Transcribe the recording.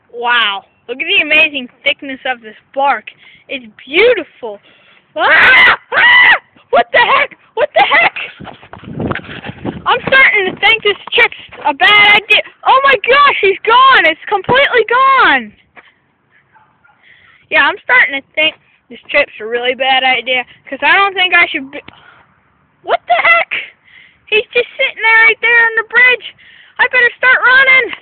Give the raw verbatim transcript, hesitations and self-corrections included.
Wow, look at the amazing thickness of this bark. It's beautiful. Ah! Ah! What the heck? What the heck? I'm starting to think this trip's a bad idea. Oh my gosh, he's gone. It's completely gone. Yeah, I'm starting to think this trip's a really bad idea, because I don't think I should be... What the heck? He's just sitting there right there on the bridge. I better start running.